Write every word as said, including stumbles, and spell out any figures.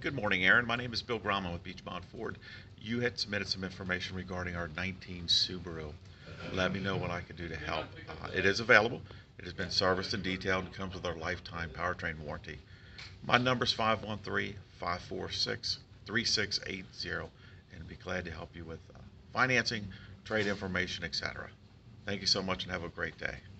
Good morning, Erin. My name is Bill Graham with Beechmont Ford. You had submitted some information regarding our nineteen Subaru. Let me know what I could do to help. Uh, it is available. It has been serviced and detailed and comes with our lifetime powertrain warranty. My number is five one three, five four six, three six eight zero, and I'd be glad to help you with uh, financing, trade information, et cetera. Thank you so much and have a great day.